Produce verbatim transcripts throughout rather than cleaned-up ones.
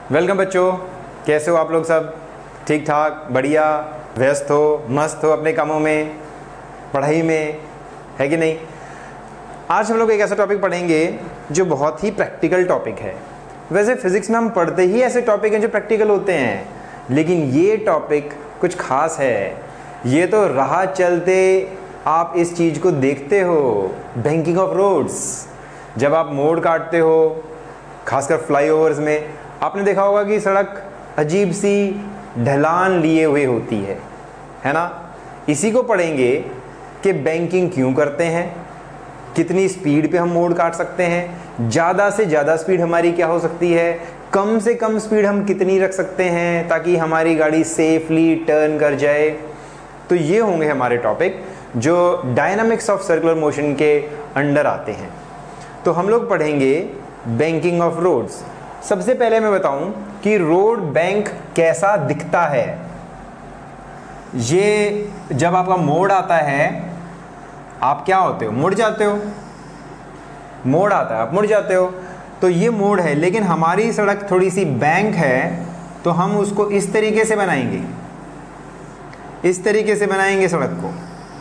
Welcome बच्चों, कैसे हो आप लोग? सब ठीक ठाक, बढ़िया, व्यस्त हो, मस्त हो अपने कामों में, पढ़ाई में, है कि नहीं? आज हम लोग एक ऐसा टॉपिक पढ़ेंगे जो बहुत ही प्रैक्टिकल टॉपिक है। वैसे फिज़िक्स में हम पढ़ते ही ऐसे टॉपिक हैं जो प्रैक्टिकल होते हैं, लेकिन ये टॉपिक कुछ खास है। ये तो राह चलते आप इस चीज़ को देखते हो, बैंकिंग ऑफ रोड्स। जब आप मोड़ काटते हो, खासकर फ्लाईओवर्स में, आपने देखा होगा कि सड़क अजीब सी ढलान लिए हुए होती है, है ना? इसी को पढ़ेंगे कि बैंकिंग क्यों करते हैं, कितनी स्पीड पे हम मोड़ काट सकते हैं, ज़्यादा से ज़्यादा स्पीड हमारी क्या हो सकती है, कम से कम स्पीड हम कितनी रख सकते हैं ताकि हमारी गाड़ी सेफली टर्न कर जाए। तो ये होंगे हमारे टॉपिक जो डायनामिक्स ऑफ सर्कुलर मोशन के अंडर आते हैं। तो हम लोग पढ़ेंगे बैंकिंग ऑफ रोड्स। सबसे पहले मैं बताऊं कि रोड बैंक कैसा दिखता है। ये जब आपका मोड़ आता है, आप क्या होते हो? मुड़ जाते हो। मोड़ आता है, आप मुड़ जाते हो। तो ये मोड़ है, लेकिन हमारी सड़क थोड़ी सी बैंक है, तो हम उसको इस तरीके से बनाएंगे, इस तरीके से बनाएंगे सड़क को।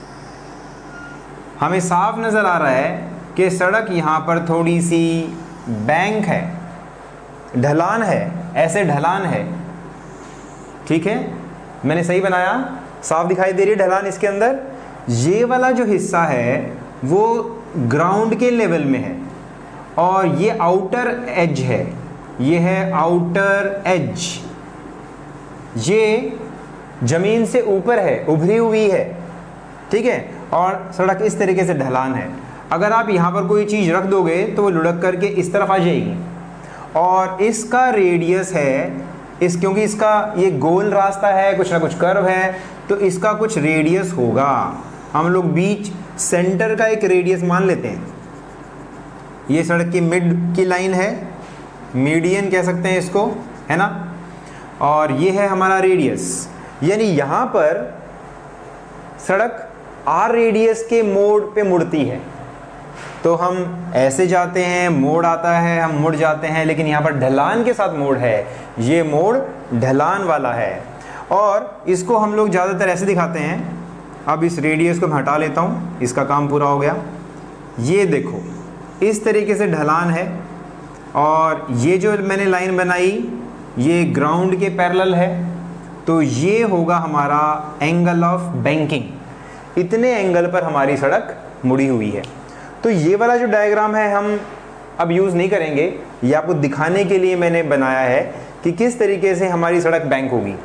हमें साफ नज़र आ रहा है कि सड़क यहाँ पर थोड़ी सी बैंक है, ढलान है, ऐसे ढलान है। ठीक है, मैंने सही बनाया? साफ दिखाई दे रही है ढलान इसके अंदर। ये वाला जो हिस्सा है वो ग्राउंड के लेवल में है और ये आउटर एज है, ये है आउटर एज। ये जमीन से ऊपर है, उभरी हुई है, ठीक है, और सड़क इस तरीके से ढलान है। अगर आप यहाँ पर कोई चीज़ रख दोगे तो वो लुढ़क करके इस तरफ आ जाएगी, और इसका रेडियस है इस, क्योंकि इसका ये गोल रास्ता है, कुछ ना कुछ कर्व है, तो इसका कुछ रेडियस होगा। हम लोग बीच सेंटर का एक रेडियस मान लेते हैं। ये सड़क की मिड की लाइन है, मीडियन कह सकते हैं इसको, है ना? और ये है हमारा रेडियस, यानी यहाँ पर सड़क आर रेडियस के मोड़ पे मुड़ती है। तो हम ऐसे जाते हैं, मोड़ आता है, हम मुड़ जाते हैं, लेकिन यहाँ पर ढलान के साथ मोड़ है। ये मोड़ ढलान वाला है और इसको हम लोग ज़्यादातर ऐसे दिखाते हैं। अब इस रेडियस को मैं हटा लेता हूँ, इसका काम पूरा हो गया। ये देखो, इस तरीके से ढलान है और ये जो मैंने लाइन बनाई ये ग्राउंड के पैरेलल है, तो ये होगा हमारा एंगल ऑफ बैंकिंग। इतने एंगल पर हमारी सड़क मुड़ी हुई है। तो ये वाला जो डायग्राम है हम अब यूज़ नहीं करेंगे, ये आपको दिखाने के लिए मैंने बनाया है कि किस तरीके से हमारी सड़क बैंक होगी।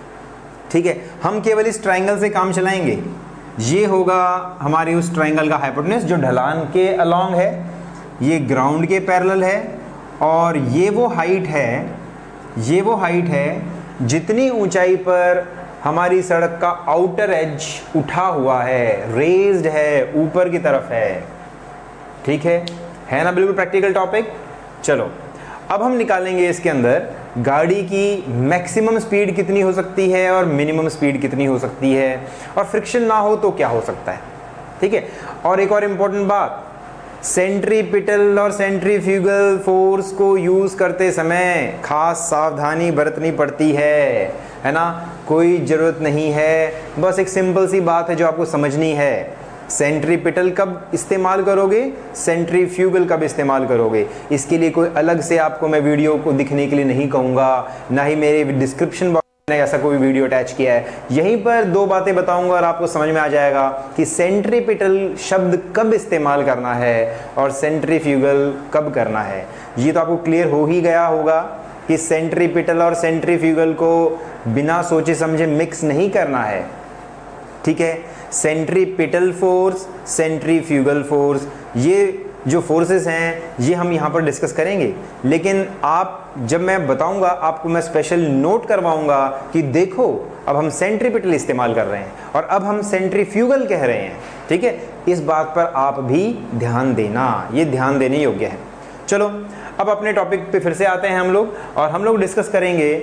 ठीक है, हम केवल इस ट्रायंगल से काम चलाएंगे। ये होगा हमारी उस ट्रायंगल का हाइपोटेन्यूज जो ढलान के अलोंग है, ये ग्राउंड के पैरेलल है, और ये वो हाइट है, ये वो हाइट है जितनी ऊंचाई पर हमारी सड़क का आउटर एज उठा हुआ है, रेज्ड है, ऊपर की तरफ है। ठीक है है ना? बिल्कुल प्रैक्टिकल टॉपिक। चलो अब हम निकालेंगे इसके अंदर गाड़ी की मैक्सिमम स्पीड कितनी हो सकती है और मिनिमम स्पीड कितनी हो सकती है, और फ्रिक्शन ना हो तो क्या हो सकता है। ठीक है, और एक और इम्पोर्टेंट बात, सेंट्रीपिटल और सेंट्रीफ्यूगल फोर्स को यूज़ करते समय खास सावधानी बरतनी पड़ती है, है ना? कोई ज़रूरत नहीं है, बस एक सिंपल सी बात है जो आपको समझनी है। सेंट्रीपिटल कब इस्तेमाल करोगे, सेंट्रीफ्यूगल कब इस्तेमाल करोगे, इसके लिए कोई अलग से आपको मैं वीडियो को दिखने के लिए नहीं कहूँगा, ना ही मेरे डिस्क्रिप्शन बॉक्स में ऐसा कोई वीडियो अटैच किया है। यहीं पर दो बातें बताऊंगा और आपको समझ में आ जाएगा कि सेंट्रीपिटल शब्द कब इस्तेमाल करना है और सेंट्रीफ्यूगल कब करना है। ये तो आपको क्लियर हो ही गया होगा कि सेंट्रीपिटल और सेंट्रीफ्यूगल को बिना सोचे समझे मिक्स नहीं करना है। ठीक है, सेंट्रीपिटल फोर्स, सेंट्रीफ्यूगल फोर्स, ये जो फोर्सेस हैं ये हम यहाँ पर डिस्कस करेंगे, लेकिन आप जब मैं बताऊंगा आपको मैं स्पेशल नोट करवाऊंगा कि देखो अब हम सेंट्रीपिटल इस्तेमाल कर रहे हैं और अब हम सेंट्रीफ्यूगल कह रहे हैं। ठीक है, इस बात पर आप भी ध्यान देना, ये ध्यान देने योग्य है। चलो अब अपने टॉपिक पे फिर से आते हैं हम लोग, और हम लोग डिस्कस करेंगे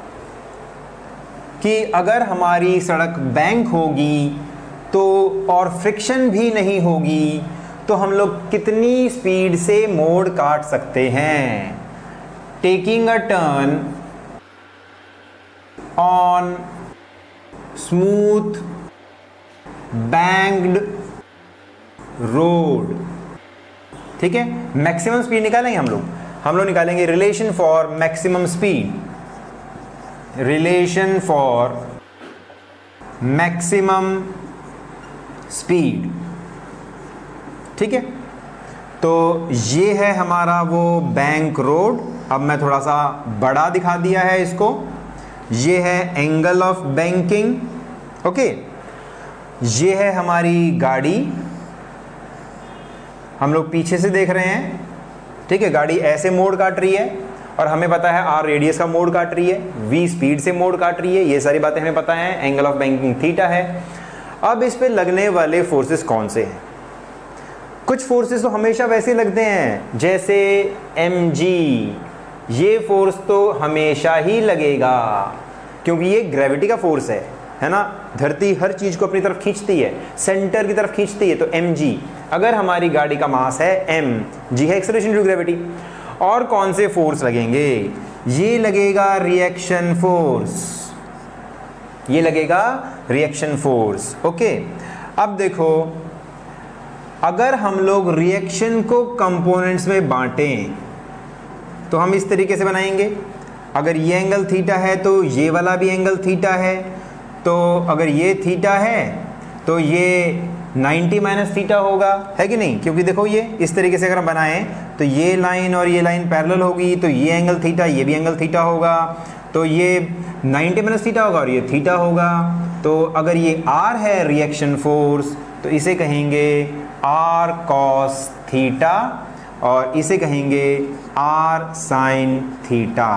कि अगर हमारी सड़क बैंक होगी तो और फ्रिक्शन भी नहीं होगी तो हम लोग कितनी स्पीड से मोड़ काट सकते हैं। Taking a turn on smooth banked road. ठीक है, मैक्सिमम स्पीड निकालेंगे हम लोग हम लोग निकालेंगे relation for maximum speed, relation for maximum speed. ठीक है, तो ये है हमारा वो बैंक रोड। अब मैं थोड़ा सा बड़ा दिखा दिया है इसको। ये है एंगल ऑफ बैंकिंग। ओके, ये है हमारी गाड़ी, हम लोग पीछे से देख रहे हैं। ठीक है, गाड़ी ऐसे मोड़ काट रही है और हमें पता है आर रेडियस का मोड़ काट रही है, वी स्पीड से मोड़ काट रही है, ये सारी बातें हमें पता है। एंगल ऑफ बैंकिंग थीटा है। अब इस पे लगने वाले फोर्सेस कौन से हैं? कुछ फोर्सेस तो हमेशा वैसे लगते हैं, जैसे एम जी, ये फोर्स तो हमेशा ही लगेगा क्योंकि ये ग्रेविटी का फोर्स है, है ना। धरती हर चीज को अपनी तरफ खींचती है, सेंटर की तरफ खींचती है, तो एम जी। अगर हमारी गाड़ी का मास है एम, जी है एक्सेलरेशन ड्यू ग्रेविटी। और कौन से फोर्स लगेंगे? ये लगेगा रिएक्शन फोर्स, ये लगेगा रिएक्शन फोर्स। ओके, अब देखो, अगर हम लोग रिएक्शन को कंपोनेंट्स में बांटें तो हम इस तरीके से बनाएंगे। अगर ये एंगल थीटा है तो ये वाला भी एंगल थीटा है, तो अगर ये थीटा है तो ये नब्बे माइनस थीटा होगा, है कि नहीं? क्योंकि देखो ये इस तरीके से अगर हम बनाएं तो ये लाइन और ये लाइन पैरेलल होगी, तो ये एंगल थीटा, ये भी एंगल थीटा होगा, तो ये नब्बे माइनस थीटा होगा और ये थीटा होगा। तो अगर ये R है रिएक्शन फोर्स, तो इसे कहेंगे R cos थीटा और इसे कहेंगे R sin थीटा।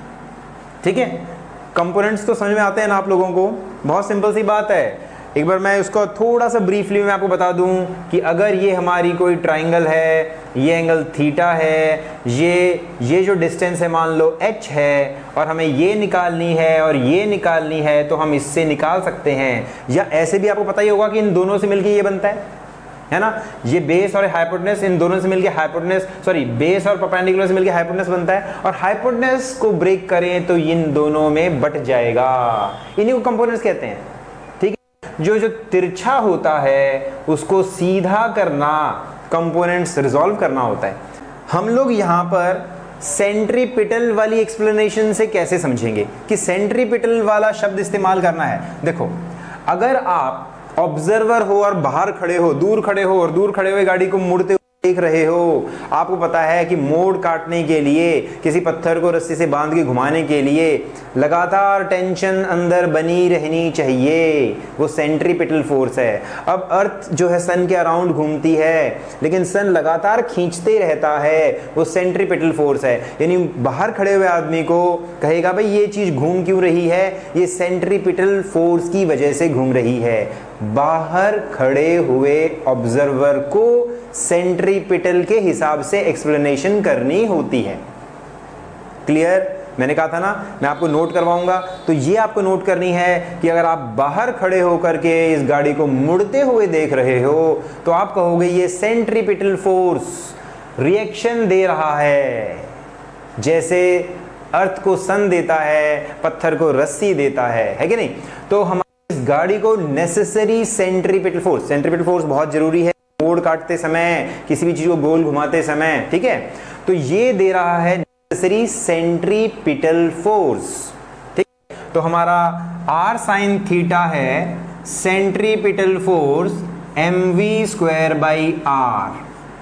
ठीक है, कंपोनेंट्स तो समझ में आते हैं ना आप लोगों को? बहुत सिंपल सी बात है। एक बार मैं उसको थोड़ा सा ब्रीफली मैं आपको बता दूं कि अगर ये हमारी कोई ट्राइंगल है, ये एंगल थीटा है, ये ये जो डिस्टेंस है मान लो h है और हमें ये निकालनी है और ये निकालनी है, तो हम इससे निकाल सकते हैं। या ऐसे भी आपको पता ही होगा कि इन दोनों से मिलके ये बनता है, है ना। ये बेस और हाइपोटेनस, इन दोनों से मिलके हाइपोटेनस, सॉरी बेस और परपेंडिकुलर से मिलके हाइपोटेनस बनता है, और हाइपोटेनस को ब्रेक करें तो इन दोनों में बट जाएगा। इन्हीं को कंपोनेंट्स कहते हैं। ठीक है, जो जो तिरछा होता है उसको सीधा करना, कंपोनेंट्स रिजॉल्व करना होता है। हम लोग यहाँ पर सेंट्रीपिटल वाली एक्सप्लेनेशन से कैसे समझेंगे कि सेंट्रीपिटल वाला शब्द इस्तेमाल करना है? देखो, अगर आप ऑब्जर्वर हो और बाहर खड़े हो, दूर खड़े हो और दूर खड़े हुए गाड़ी को मुड़ते देख रहे हो, आपको पता है कि मोड़ काटने के लिए, किसी पत्थर को रस्सी से बांध के घुमाने के लिए लगातार टेंशन अंदर बनी रहनी चाहिए, वो सेंट्रीपिटल फोर्स है। अब अर्थ जो है सन के अराउंड घूमती है, लेकिन सन लगातार खींचते रहता है, वो सेंट्रीपिटल फोर्स है। यानी बाहर खड़े हुए आदमी को कहेगा भाई ये चीज घूम क्यों रही है? ये सेंट्रीपिटल फोर्स की वजह से घूम रही है। बाहर खड़े हुए ऑब्जर्वर को सेंट्रीपिटल के हिसाब से एक्सप्लेनेशन करनी होती है। क्लियर? मैंने कहा था ना मैं आपको नोट करवाऊंगा, तो ये आपको नोट करनी है कि अगर आप बाहर खड़े होकर के इस गाड़ी को मुड़ते हुए देख रहे हो तो आप कहोगे ये सेंट्रीपिटल फोर्स रिएक्शन दे रहा है, जैसे अर्थ को सन देता है, पत्थर को रस्सी देता है, है कि नहीं? तो हमारी इस गाड़ी को necessary centripetal force, centripetal force बहुत जरूरी है मोड़ काटते समय, किसी भी चीज को गोल घुमाते समय, ठीक है? तो ये दे रहा है नेसेसरी सेंट्रीपिटल फोर्स। ठीक, तो हमारा R sin थीटा है centripetal force mv square by are,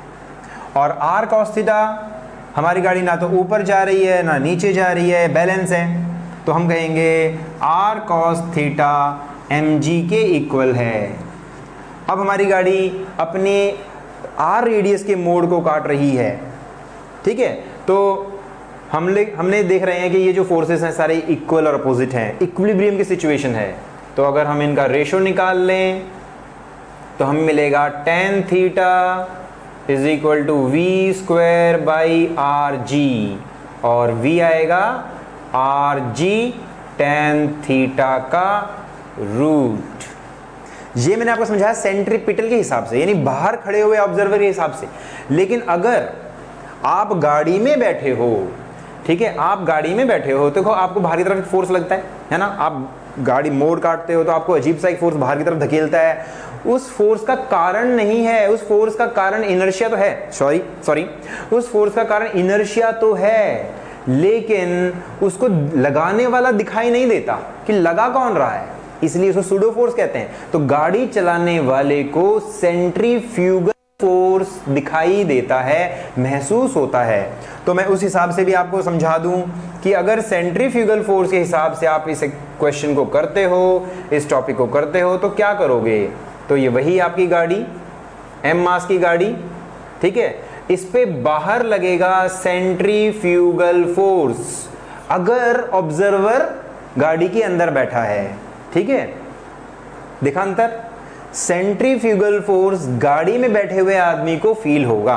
और R cos थीटा, हमारी गाड़ी ना तो ऊपर जा रही है ना नीचे जा रही है, बैलेंस है, तो हम कहेंगे R cos थीटा mg के इक्वल है। अब हमारी गाड़ी अपने R रेडियस के मोड़ को काट रही है, ठीक है? तो हमने हमने देख रहे हैं कि ये जो फोर्सेस हैं सारे इक्वल और अपोजिट हैं, इक्विलिब्रियम की सिचुएशन है। तो अगर हम इनका रेशो निकाल लें तो हमें मिलेगा tan theta is equal to v square by R g, और v आएगा आर जी टेन थीटा का रूट। ये मैंने आपको समझाया सेंट्रीपिटल के हिसाब से, यानी बाहर खड़े हुए ऑब्जर्वर के हिसाब से। लेकिन अगर आप गाड़ी में बैठे हो, ठीक है, आप गाड़ी में बैठे हो, देखो आपको बाहर की तरफ फोर्स लगता है है ना, आप गाड़ी मोड़ काटते हो तो आपको अजीब सा एक फोर्स बाहर की तरफ धकेलता है। उस फोर्स का कारण नहीं है, उस फोर्स का कारण इनर्शिया तो है, सॉरी सॉरी उस फोर्स का कारण इनर्शिया तो है, लेकिन उसको लगाने वाला दिखाई नहीं देता कि लगा कौन रहा है, इसलिए उसको सूडो फोर्स कहते हैं। तो गाड़ी चलाने वाले को सेंट्रीफ्यूगल फोर्स दिखाई देता है, महसूस होता है। तो मैं उस हिसाब से भी आपको समझा दूं कि अगर सेंट्रीफ्यूगल फोर्स के हिसाब से आप इस क्वेश्चन को करते हो, इस टॉपिक को करते हो, तो क्या करोगे, तो ये वही आपकी गाड़ी, एम मास की गाड़ी, ठीक है, इस पे बाहर लगेगा सेंट्रीफ्यूगल फोर्स अगर ऑब्जर्वर गाड़ी के अंदर बैठा है, ठीक है। देखा अंतर, सेंट्रीफ्यूगल फोर्स गाड़ी में बैठे हुए आदमी को फील होगा,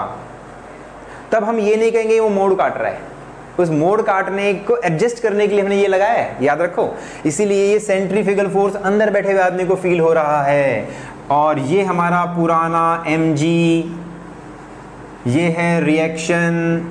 तब हम ये नहीं कहेंगे वो मोड़ काट रहा है, उस मोड़ काटने को एडजस्ट करने के लिए हमने ये लगाया है, याद रखो। इसीलिए ये सेंट्रीफ्यूगल फोर्स अंदर बैठे हुए आदमी को फील हो रहा है। और ये हमारा पुराना एम जी, ये है रिएक्शन,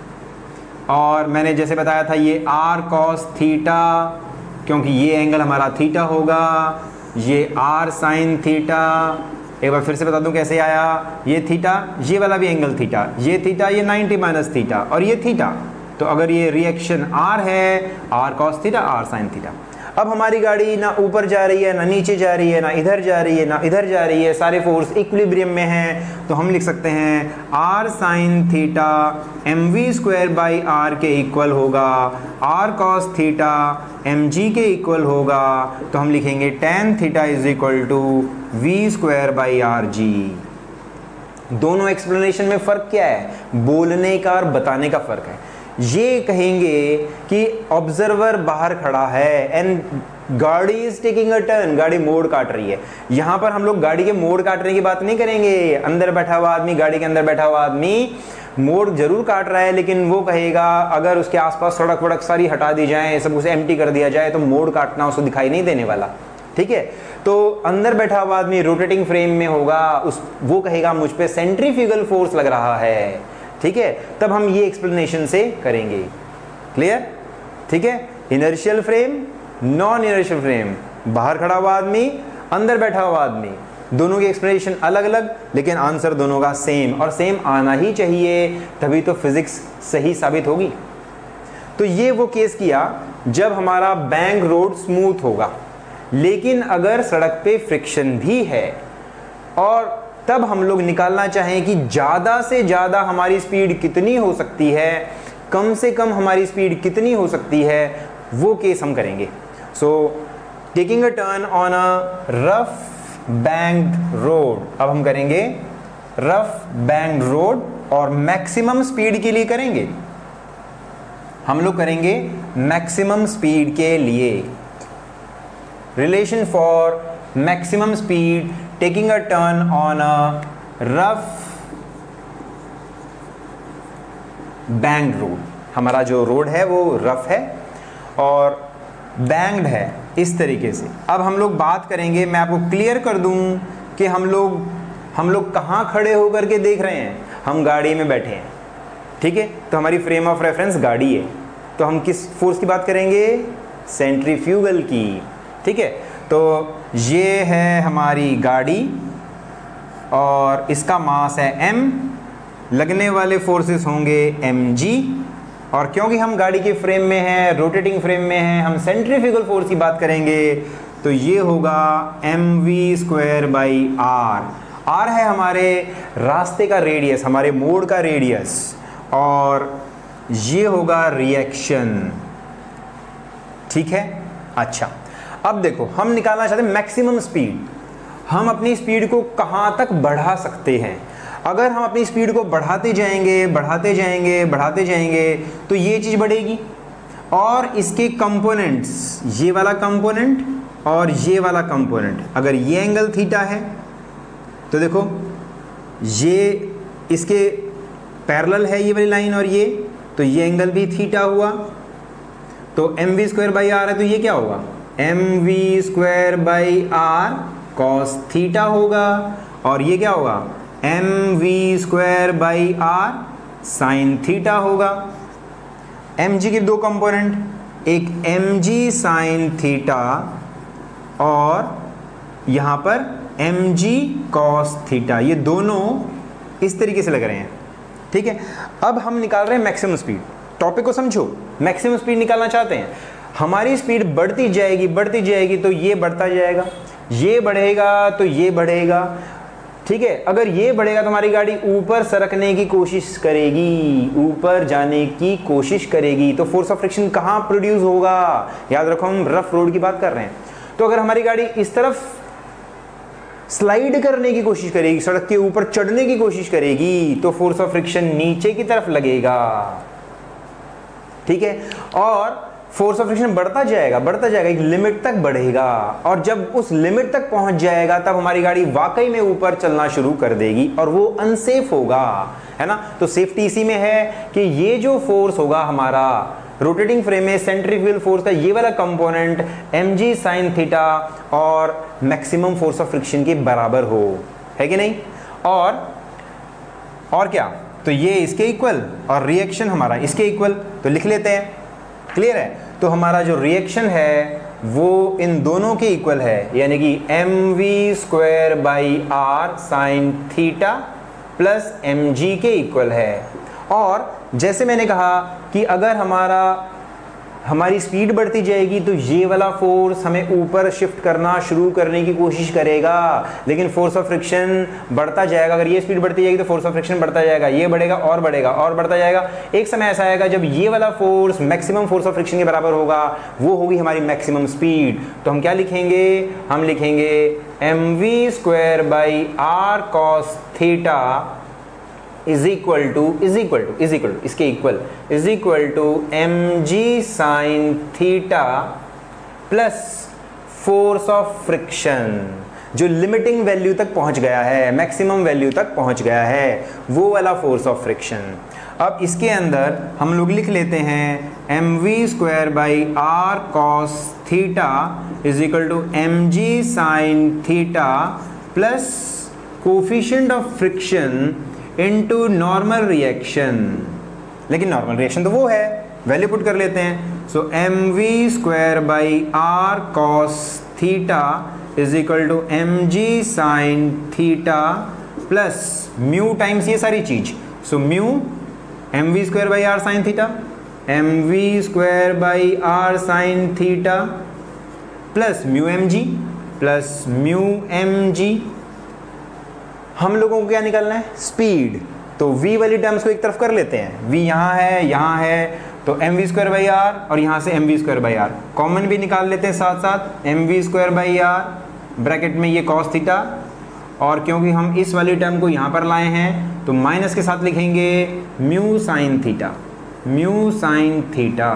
और मैंने जैसे बताया था ये आर कॉस थीटा, क्योंकि ये एंगल हमारा थीटा होगा, ये आर साइन थीटा। एक बार फिर से बता दूं कैसे आया, ये थीटा, ये वाला भी एंगल थीटा, ये थीटा, ये नाइन्टी माइनस थीटा और ये थीटा। तो अगर ये रिएक्शन आर है, R cos theta, R sine theta. अब हमारी गाड़ी ना ऊपर जा रही है, ना नीचे जा रही है, ना इधर जा रही है, ना इधर जा रही है, सारे फोर्स इक्विलिब्रियम में हैं। तो हम लिख सकते हैं R sine theta m v square by are के इक्वल होगा, R cos theta m g के इक्वल होगा। तो हम लिखेंगे tan theta is equal to v square by R g. दोनों एक्सप्लेनेशन में फ़र्क क्या है, बोलने का और बताने का फ़र्क है। ये कहेंगे कि ऑब्जर्वर बाहर खड़ा है एंड गाड़ी इज टेकिंग अ टर्न, गाड़ी मोड़ काट रही है। यहां पर हम लोग गाड़ी के मोड़ काटने की बात नहीं करेंगे, अंदर बैठा हुआ आदमी, गाड़ी के अंदर बैठा हुआ आदमी मोड़ जरूर काट रहा है, लेकिन वो कहेगा अगर उसके आसपास सड़क वड़क सारी हटा दी जाए, सब उसे एम्प्टी कर दिया जाए, तो मोड़ काटना उसको दिखाई नहीं देने वाला, ठीक है। तो अंदर बैठा हुआ आदमी रोटेटिंग फ्रेम में होगा, उस वो कहेगा मुझ पे सेंट्रीफ्यूगल फोर्स लग रहा है, ठीक है। तब हम ये एक्सप्लेनेशन से करेंगे, क्लियर, ठीक है। Inertial frame, non inertial frame, बाहर खड़ा हुआ आदमी, अंदर बैठा हुआ आदमी, दोनों की एक्सप्लेनेशन अलग अलग, लेकिन आंसर दोनों का सेम, और सेम आना ही चाहिए, तभी तो फिजिक्स सही साबित होगी। तो ये वो केस किया जब हमारा बैंक रोड स्मूथ होगा, लेकिन अगर सड़क पे फ्रिक्शन भी है और तब हम लोग निकालना चाहें कि ज़्यादा से ज़्यादा हमारी स्पीड कितनी हो सकती है, कम से कम हमारी स्पीड कितनी हो सकती है, वो केस हम करेंगे। So taking a turn on a rough banked road, अब हम करेंगे रफ बैंक्ड रोड, और मैक्सिमम स्पीड के लिए करेंगे, हम लोग करेंगे मैक्सिमम स्पीड के लिए। Relation for maximum speed taking a turn on a rough banked road। हमारा जो रोड है वो रफ है और बैंक्ड है इस तरीके से। अब हम लोग बात करेंगे, मैं आपको क्लियर कर दूं कि हम लोग हम लोग कहाँ खड़े होकर के देख रहे हैं, हम गाड़ी में बैठे हैं, ठीक है। तो हमारी फ्रेम ऑफ रेफरेंस गाड़ी है, तो हम किस फोर्स की बात करेंगे, सेंट्रीफ्यूगल की, ठीक है। तो ये है हमारी गाड़ी और इसका मास है m, लगने वाले फोर्सेस होंगे mg, और क्योंकि हम गाड़ी के फ्रेम में हैं, रोटेटिंग फ्रेम में हैं, हम सेंट्रीफ्यूगल फोर्स की बात करेंगे, तो ये होगा m v square by R. R है हमारे रास्ते का रेडियस, हमारे मोड़ का रेडियस, और ये होगा रिएक्शन, ठीक है। अच्छा, अब देखो हम निकालना चाहते हैं मैक्सिमम स्पीड, हम अपनी स्पीड को कहाँ तक बढ़ा सकते हैं। अगर हम अपनी स्पीड को बढ़ाते जाएंगे बढ़ाते जाएंगे बढ़ाते जाएंगे तो ये चीज़ बढ़ेगी, और इसके कंपोनेंट्स, ये वाला कंपोनेंट और ये वाला कंपोनेंट, अगर ये एंगल थीटा है तो देखो ये इसके पैरेलल है ये वाली लाइन, और ये तो ये एंगल भी थीटा हुआ, तो m v square by R है, तो ये क्या होगा, m v square by are cos theta होगा, और ये क्या होगा, m v square by are sine theta होगा। एम जी के दो कंपोनेंट, एक एम जी साइन थीटा और यहाँ पर एम जी कॉस थीटा, ये दोनों इस तरीके से लग रहे हैं, ठीक है। अब हम निकाल रहे हैं मैक्सिमम स्पीड। टॉपिक को समझो, मैक्सिमम स्पीड निकालना चाहते हैं, हमारी स्पीड बढ़ती जाएगी बढ़ती जाएगी तो ये बढ़ता जाएगा, ये बढ़ेगा तो ये बढ़ेगा, ठीक है। अगर ये बढ़ेगा तो हमारी गाड़ी ऊपर सरकने की कोशिश करेगी, ऊपर जाने की कोशिश करेगी, तो फोर्स ऑफ फ्रिक्शन कहाँ प्रोड्यूस होगा? याद रखो हम रफ रोड की बात कर रहे हैं। तो अगर हमारी गाड़ी इस तरफ स्लाइड करने की कोशिश करेगी, सड़क के ऊपर चढ़ने की कोशिश करेगी, तो फोर्स ऑफ फ्रिक्शन नीचे की तरफ लगेगा, ठीक है। और फोर्स ऑफ फ्रिक्शन बढ़ता जाएगा बढ़ता जाएगा एक लिमिट तक बढ़ेगा, और जब उस लिमिट तक पहुंच जाएगा तब हमारी गाड़ी वाकई में ऊपर चलना शुरू कर देगी और वो अनसेफ होगा, है ना। तो सेफ्टी इसी में है कि ये जो फोर्स होगा हमारा रोटेटिंग फ्रेम में सेंट्रीफ्यूगल फोर्स का ये वाला component m g sine theta और मैक्सिमम फोर्स ऑफ फ्रिक्शन के बराबर हो, है कि नहीं। और और क्या, तो ये इसके इक्वल और रिएक्शन हमारा इसके इक्वल, तो लिख लेते हैं, क्लियर है। तो हमारा जो रिएक्शन है वो इन दोनों के इक्वल है, यानी कि m v square by are sine theta plus m g के इक्वल है। और जैसे मैंने कहा कि अगर हमारा हमारी स्पीड बढ़ती जाएगी तो ये वाला फोर्स हमें ऊपर शिफ्ट करना शुरू करने की कोशिश करेगा, लेकिन फोर्स ऑफ फ्रिक्शन बढ़ता जाएगा। अगर ये स्पीड बढ़ती जाएगी तो फोर्स ऑफ फ्रिक्शन बढ़ता जाएगा, ये बढ़ेगा और बढ़ेगा और बढ़ता जाएगा। एक समय ऐसा आएगा जब ये वाला force maximum force of friction के बराबर होगा, वो होगी हमारी मैक्सिमम स्पीड। तो हम क्या लिखेंगे? हम लिखेंगे m v square by are cos theta is equal to is equal to is equal to इसके equal is equal to m g sine theta plus force of friction, जो लिमिटिंग वैल्यू तक पहुंच गया है, मैक्सिमम वैल्यू तक पहुंच गया है, वो वाला फोर्स ऑफ फ्रिक्शन। अब इसके अंदर हम लोग लिख लेते हैं m v square by are cos theta is equal to m g sine theta plus coefficient of friction into normal reaction. लेकिन नॉर्मल रिएक्शन तो वो है, वैल्यू पुट कर लेते हैं। So m v square by are cos theta is equal to m g sine theta plus mu times ये सारी चीज, so mu m v square by are sine theta, m v square by are sine theta plus mu m g plus mu m g. हम लोगों को क्या निकालना है? Speed. तो v वाली टर्म्स को एक तरफ कर लेते हैं, v यहाँ है यहाँ है, तो m v square by are और यहाँ से m v square by R common भी निकाल लेते हैं साथ साथ, m v square by R bracket में ये कॉस थीटा, और क्योंकि हम इस वाली टर्म को यहाँ पर लाए हैं तो माइनस के साथ लिखेंगे mu sine theta, mu sine theta.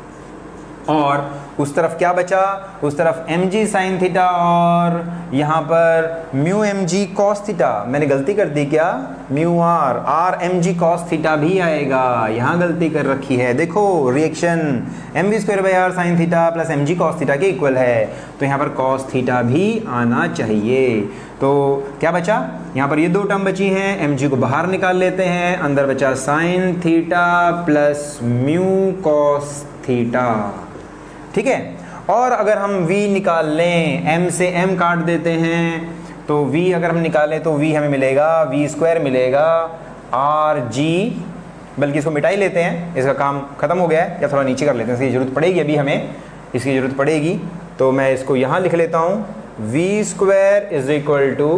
और उस तरफ क्या बचा? उस तरफ एम जी साइन थीटा और यहाँ पर mu m g cos theta. मैंने गलती कर दी क्या? Mu R R m g cos theta भी आएगा, यहाँ गलती कर रखी है। देखो reaction m v square by are sine theta plus m g cos theta के इक्वल है, तो यहाँ पर कॉस थीटा भी आना चाहिए। तो क्या बचा? यहाँ पर ये दो टर्म बची हैं, एम जी को बाहर निकाल लेते हैं, अंदर बचा sine theta plus mu cos theta, ठीक है। और अगर हम v निकाल लें, m से m काट देते हैं, तो v अगर हम निकालें तो v हमें मिलेगा v स्क्वायर मिलेगा आर जी, बल्कि इसको मिटा ही लेते हैं, इसका काम खत्म हो गया है, या थोड़ा नीचे कर लेते हैं, इसकी ज़रूरत पड़ेगी, अभी हमें इसकी ज़रूरत पड़ेगी। तो मैं इसको यहाँ लिख लेता हूँ, v square is equal to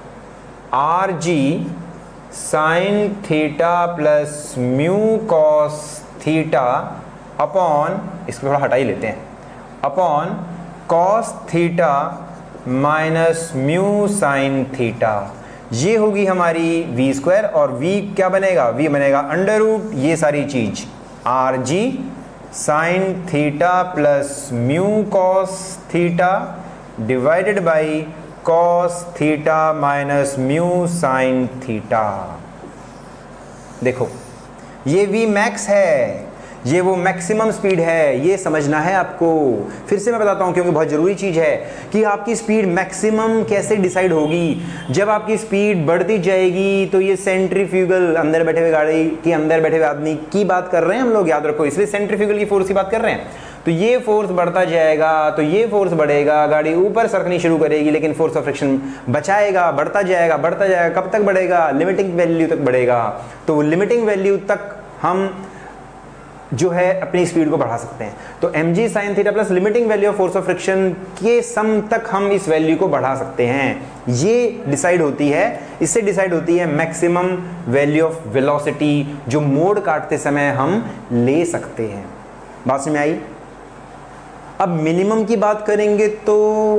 R g sine theta plus mu cos theta upon, इसको थोड़ा हटा ही लेते हैं, upon cos theta minus mu sine theta. ये होगी हमारी v स्क्वायर, और v क्या बनेगा? v बनेगा अंडर रूट ये सारी चीज r g sine theta plus mu cos theta divided by cos theta minus mu sine theta. देखो ये v मैक्स है, ये वो मैक्सिमम स्पीड है, ये समझना है आपको। फिर से मैं बताता हूँ क्योंकि बहुत ज़रूरी चीज़ है कि आपकी स्पीड मैक्सिमम कैसे डिसाइड होगी। जब आपकी स्पीड बढ़ती जाएगी तो ये सेंट्रीफ्यूगल, अंदर बैठे हुए गाड़ी के अंदर बैठे हुए आदमी की बात कर रहे हैं हम लोग, याद रखो, इसलिए सेंट्रीफ्यूगल की फोर्स की बात कर रहे हैं। तो ये फोर्स बढ़ता जाएगा तो ये फोर्स बढ़ेगा, गाड़ी ऊपर सरकनी शुरू करेगी, लेकिन फोर्स ऑफ फ्रिक्शन बचाएगा, बढ़ता जाएगा बढ़ता जाएगा, कब तक बढ़ेगा? लिमिटिंग वैल्यू तक बढ़ेगा। तो वो लिमिटिंग वैल्यू तक हम जो है अपनी स्पीड को बढ़ा सकते हैं। तो m g sine theta plus limiting value of force of friction के सम तक हम इस वैल्यू को बढ़ा सकते हैं। ये डिसाइड होती है, इससे डिसाइड होती है मैक्सिमम वैल्यू ऑफ वेलोसिटी जो मोड़ काटते समय हम ले सकते हैं। बात समझ में आई? अब मिनिमम की बात करेंगे तो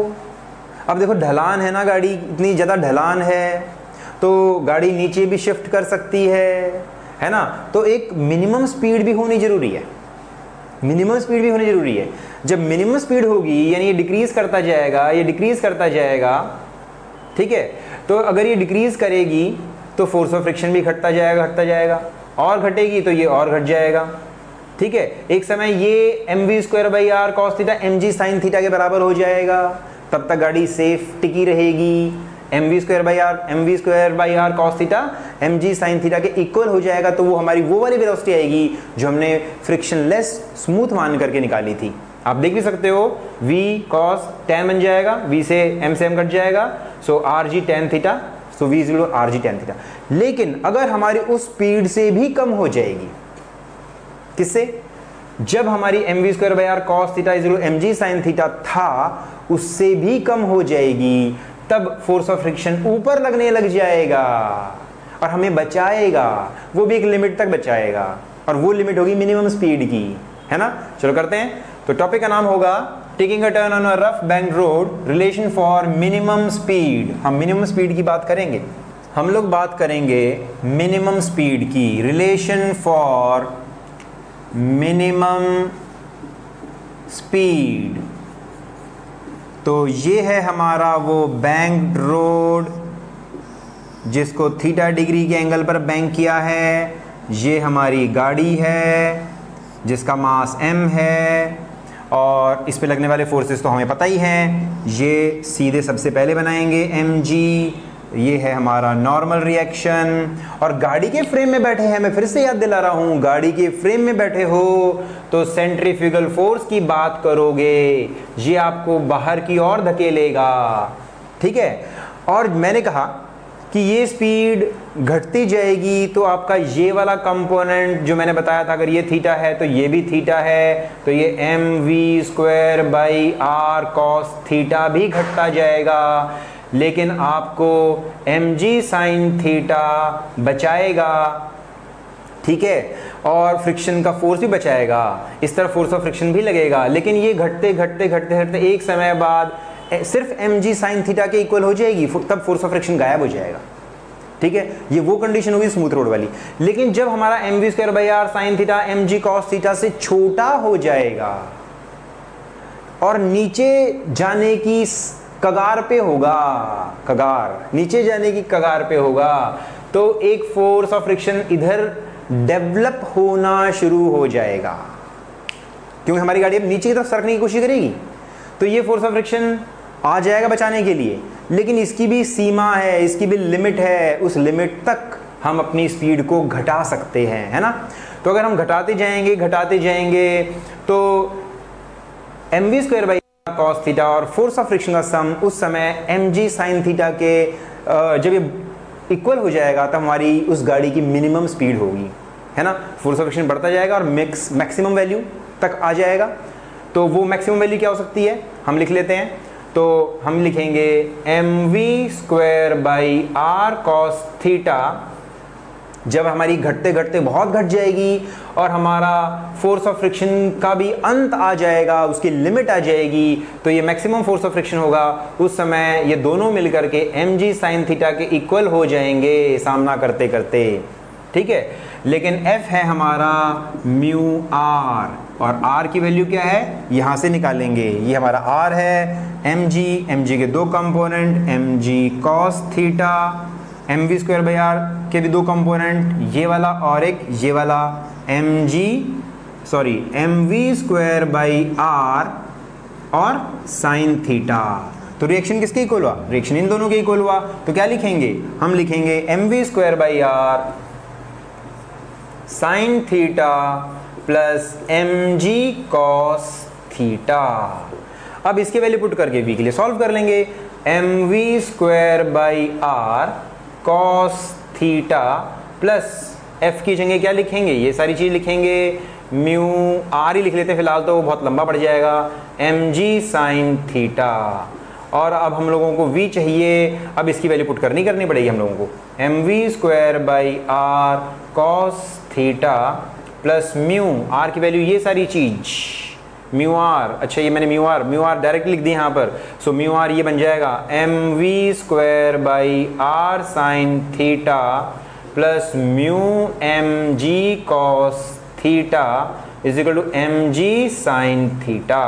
अब देखो ढलान है ना, गाड़ी इतनी ज़्यादा ढलान है तो गाड़ी नीचे भी शिफ्ट कर सकती है, है ना। तो एक मिनिमम स्पीड भी होनी जरूरी है, मिनिमम स्पीड भी होनी जरूरी है। जब मिनिमम स्पीड होगी यानी ये डिक्रीज करता जाएगा, ये डिक्रीज करता जाएगा, ठीक है। तो अगर ये डिक्रीज करेगी तो फोर्स ऑफ फ्रिक्शन भी घटता जाएगा घटता जाएगा, और घटेगी तो ये और घट जाएगा, ठीक है। एक समय ये m v square by are cos theta m g sine theta के बराबर हो जाएगा, तब तक गाड़ी सेफ टिकी रहेगी। M v square by r m v square by are cos theta m g sine theta के इक्वल हो जाएगा, तो वो हमारी वो वाली वेलोसिटी आएगी जो हमने फ्रिक्शनलेस स्मूथ मान करके निकाली थी। आप देख भी सकते हो v cos tan बन जाएगा, v से m से m कट जाएगा, so r g tan theta, so v is r g tan theta. लेकिन अगर हमारी उस स्पीड से भी कम हो जाएगी, किससे? जब हमारी m v square by are cos theta is m g sine theta था, उससे भी कम हो जाएगी, तब फोर्स ऑफ फ्रिक्शन ऊपर लगने लग जाएगा और हमें बचाएगा, वो भी एक लिमिट तक बचाएगा, और वो लिमिट होगी मिनिमम स्पीड की, है ना। चलो करते हैं। तो टॉपिक का नाम होगा taking a turn on a rough banked road, relation for minimum speed. हम मिनिमम स्पीड की बात करेंगे, हम लोग बात करेंगे मिनिमम स्पीड की, रिलेशन फॉर मिनिमम स्पीड। तो ये है हमारा वो बैंक्ड रोड जिसको थीटा डिग्री के एंगल पर बैंक किया है। ये हमारी गाड़ी है जिसका मास m है, और इस पे लगने वाले फोर्सेस तो हमें पता ही हैं। ये सीधे सबसे पहले बनाएंगे mg, ये है हमारा नॉर्मल रिएक्शन। और गाड़ी के फ्रेम में बैठे हैं, मैं फिर से याद दिला रहा हूँ, गाड़ी के फ्रेम में बैठे हो तो सेंट्रीफ्यूगल फोर्स की बात करोगे, ये आपको बाहर की ओर धकेलेगा, ठीक है। और मैंने कहा कि ये स्पीड घटती जाएगी तो आपका ये वाला कंपोनेंट जो मैंने बताया था, अगर ये थीटा है तो ये भी थीटा है, तो ये m v square by are cos theta भी घटता जाएगा, लेकिन आपको एम जी साइन थीटा बचाएगा, ठीक है, और फ्रिक्शन का फोर्स भी बचाएगा। इस तरह फोर्स ऑफ फ्रिक्शन भी लगेगा, लेकिन ये घटते घटते घटते घटते एक समय बाद सिर्फ एम जी साइन थीटा के इक्वल हो जाएगी, तब फोर्स ऑफ फ्रिक्शन गायब हो जाएगा, ठीक है। ये वो कंडीशन होगी स्मूथ रोड वाली। लेकिन जब हमारा m v square by are sine theta m g cos theta से छोटा हो जाएगा और नीचे जाने की कगार पे होगा, कगार नीचे जाने की कगार पे होगा, तो एक फोर्स ऑफ फ्रिक्शन इधर डेवलप होना शुरू हो जाएगा, क्योंकि हमारी गाड़ी अब नीचे की तरफ सरकने की कोशिश करेगी, तो ये फोर्स ऑफ फ्रिक्शन आ जाएगा बचाने के लिए। लेकिन इसकी भी सीमा है, इसकी भी लिमिट है, उस लिमिट तक हम अपनी स्पीड को घटा सकते हैं, है ना। तो अगर हम घटाते जाएंगे घटाते जाएंगे तो m v square by cos theta और फोर्स ऑफ फ्रिक्शन का सम उस समय एम जी साइन थीटा के जब ये इक्वल हो जाएगा तब हमारी उस गाड़ी की मिनिमम स्पीड होगी, है ना। फोर्स ऑफ फ्रिक्शन बढ़ता जाएगा और मैक्स मैक्सिमम वैल्यू तक आ जाएगा। तो वो मैक्सिमम वैल्यू क्या हो सकती है, हम लिख लेते हैं। तो हम लिखेंगे m v square by are cos theta, जब हमारी घटते घटते बहुत घट जाएगी और हमारा फोर्स ऑफ फ्रिक्शन का भी अंत आ जाएगा, उसकी लिमिट आ जाएगी, तो ये मैक्सिमम फोर्स ऑफ फ्रिक्शन होगा। उस समय ये दोनों मिलकर के एम जी साइन थीटा के इक्वल हो जाएंगे सामना करते करते, ठीक है। लेकिन F है हमारा म्यू आर, और R की वैल्यू क्या है यहाँ से निकालेंगे। ये हमारा R है mg, mg के दो component mg cos theta, m v square by are के भी दो कंपोनेंट, ये वाला और एक ये वाला mg sorry m v square by are और साइन थीटा। तो रिएक्शन किसके इक्वल हुआ? रिएक्शन इन दोनों के इक्वल हुआ। तो क्या लिखेंगे? हम लिखेंगे m v square by are sine theta plus m g cos theta. अब इसके वैल्यू पुट करके v के लिए सॉल्व कर लेंगे। M v square by are cos theta plus f की जगह क्या लिखेंगे? ये सारी चीज लिखेंगे, म्यू आर ही लिख लेते हैं फिलहाल, तो वो बहुत लंबा पड़ जाएगा, एम जी साइन थीटा। और अब हम लोगों को v चाहिए, अब इसकी वैल्यू पुट करनी करनी पड़ेगी हम लोगों को। M v square by are cos theta plus mu R की वैल्यू ये सारी चीज म्यू आर, अच्छा ये मैंने mu R mu R direct लिख दी यहाँ पर। सो म्यू आर ये बन जाएगा m v square by are sine theta plus mu m g cos theta is equal to m g sine theta.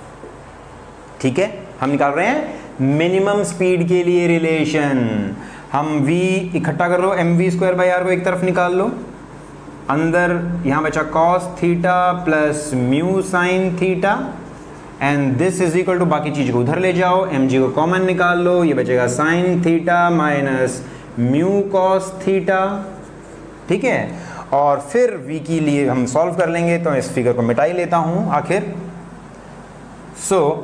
ठीक है, हम निकाल रहे हैं मिनिमम स्पीड के लिए रिलेशन। हम v इकट्ठा कर लो, m v square by r को एक तरफ निकाल लो, अंदर यहां बचा cos theta plus mu sine theta and this is equal to बाकी चीज को उधर ले जाओ, mg को कॉमन निकाल लो, ये बचेगा sine theta minus mu cos theta. ठीक है, और फिर v के लिए हम सॉल्व कर लेंगे, तो इस फिगर को मिटा ही लेता हूं आखिर। सो so,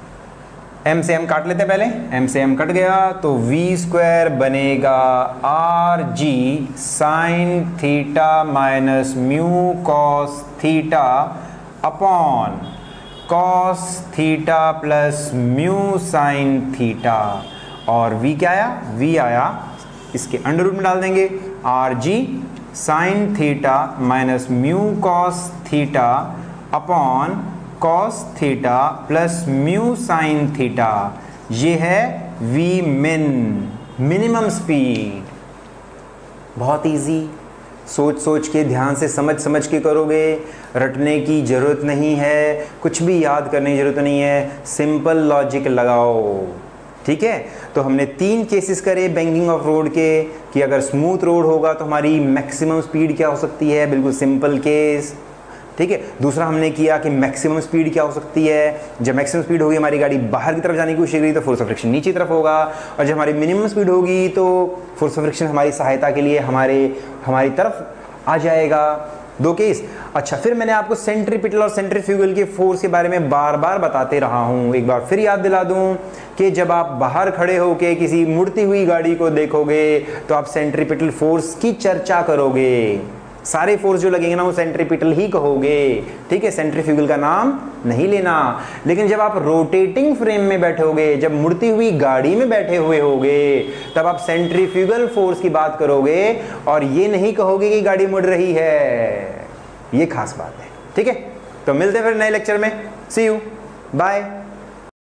m से m काट लेते हैं पहले, m से m कट गया तो v स्क्वायर बनेगा r g sine theta minus mu cos theta upon cos theta plus mu sine theta. और v क्या आया? v आया, इसके अंडर रूट में डाल देंगे, r g sine theta minus mu cos theta upon cos theta plus mu sine theta. ये है वी मिन, मिनिमम स्पीड। बहुत इजी, सोच सोच के ध्यान से समझ समझ के करोगे, रटने की ज़रूरत नहीं है, कुछ भी याद करने की ज़रूरत नहीं है, सिंपल लॉजिक लगाओ। ठीक है, तो हमने तीन केसेस करे बैंकिंग ऑफ रोड के, कि अगर स्मूथ रोड होगा तो हमारी मैक्सिमम स्पीड क्या हो सकती है, बिल्कुल सिंपल केस। ठीक है, दूसरा हमने किया कि मैक्सिमम स्पीड क्या हो सकती है, जब मैक्सिमम स्पीड होगी हमारी गाड़ी बाहर की तरफ जाने की कोशिश करेगी तो फोर्स ऑफ फ्रिक्शन नीचे की तरफ होगा, और जब हमारी मिनिमम स्पीड होगी तो फोर्स ऑफ फ्रिक्शन हमारी सहायता के लिए हमारे हमारी तरफ आ जाएगा। दो केस। अच्छा, फिर मैंने आपको सेंट्रीपिटल और सेंट्रीफ्यूगल के फोर्स के बारे में बार बार बताते रहा हूँ, एक बार फिर याद दिला दूँ कि जब आप बाहर खड़े होकर किसी मुड़ती हुई गाड़ी को देखोगे तो आप सेंट्रीपिटल फोर्स की चर्चा करोगे, सारे फोर्स जो लगेंगे ना वो सेंट्रीपिटल ही कहोगे। ठीक है, सेंट्रीफ्यूगल का नाम नहीं लेना। लेकिन जब आप रोटेटिंग फ्रेम में बैठोगे, जब मुड़ती हुई गाड़ी में बैठे हुए होगे, तब आप सेंट्रीफ्यूगल फोर्स की बात करोगे और ये नहीं कहोगे कि गाड़ी मुड़ रही है। ये खास बात है। ठीक है, तो मिलते हैं फिर नए लेक्चर में। See you, bye.